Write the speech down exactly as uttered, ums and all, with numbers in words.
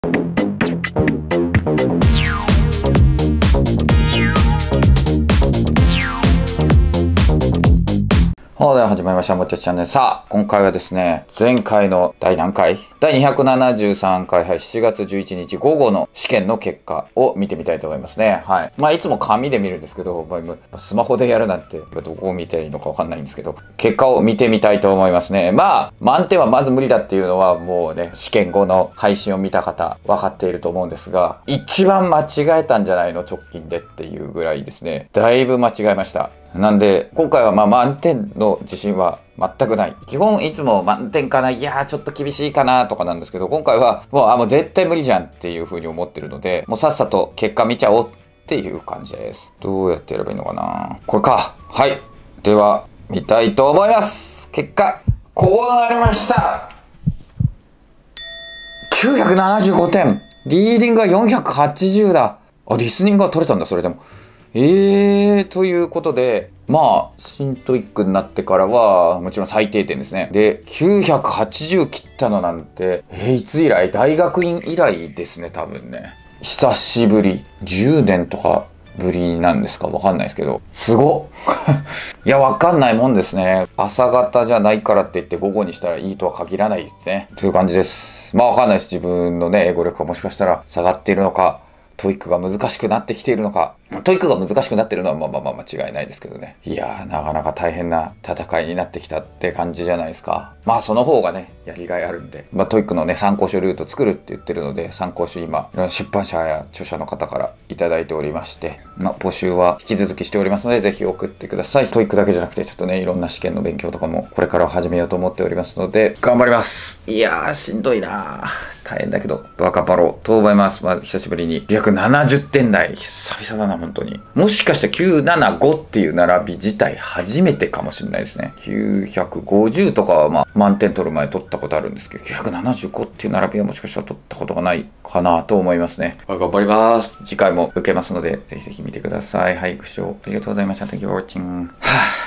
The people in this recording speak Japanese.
はい、では始まりました。もっちゃチャンネル。さあ、今回はですね、前回の第何回第にひゃくななじゅうさんかい、はい、しちがつじゅういちにち午後の試験の結果を見てみたいと思いますね。はい。まあ、いつも紙で見るんですけど、まあ、スマホでやるなんて、どこを見ていいのかわかんないんですけど、結果を見てみたいと思いますね。まあ、満点はまず無理だっていうのは、もうね、試験後の配信を見た方、分かっていると思うんですが、一番間違えたんじゃないの直近でっていうぐらいですね、だいぶ間違えました。なんで、今回はまあ満点の自信は全くない。基本いつも満点かな、いやーちょっと厳しいかなとかなんですけど、今回はもう、あ、もう絶対無理じゃんっていう風に思ってるので、もうさっさと結果見ちゃおうっていう感じです。どうやってやればいいのかな、これか。はい。では、見たいと思います。結果、こうなりました。きゅうひゃくななじゅうごてん。リーディングがよんひゃくはちじゅうだ。あ、リスニングが取れたんだ、それでも。えー、ということで、まあ、新トイックになってからは、もちろん最低点ですね。で、きゅうひゃくはちじゅう切ったのなんて、えー、いつ以来？大学院以来ですね、多分ね。久しぶり。じゅうねんとかぶりなんですかわかんないですけど。すごっいや、わかんないもんですね。朝方じゃないからって言って午後にしたらいいとは限らないですね。という感じです。まあわかんないです。自分のね、英語力がもしかしたら下がっているのか、トイックが難しくなってきているのか。トイックが難しくなっているのはまあまあまあ間違いないですけどね。いやー、なかなか大変な戦いになってきたって感じじゃないですか。まあその方がね、やりがいあるんで。まあトイックのね、参考書ルート作るって言ってるので、参考書今、いろんな出版社や著者の方からいただいておりまして、まあ募集は引き続きしておりますので、ぜひ送ってください。トイックだけじゃなくて、ちょっとね、いろんな試験の勉強とかもこれから始めようと思っておりますので、頑張ります。いやー、しんどいなー。大変だけど、バカパロと思います。まあ、久しぶりにひゃくななじゅってん台。久々だな、本当に。もしかしたらきゅうひゃくななじゅうごっていう並び自体初めてかもしれないですね。きゅうひゃくごじゅうとかはまあ、満点取る前取ったことあるんですけど、きゅうひゃくななじゅうごっていう並びはもしかしたら取ったことがないかなと思いますね。頑張ります。次回も受けますので、ぜひぜひ見てください。はい、ご視聴ありがとうございました。Thank you for watching. はぁ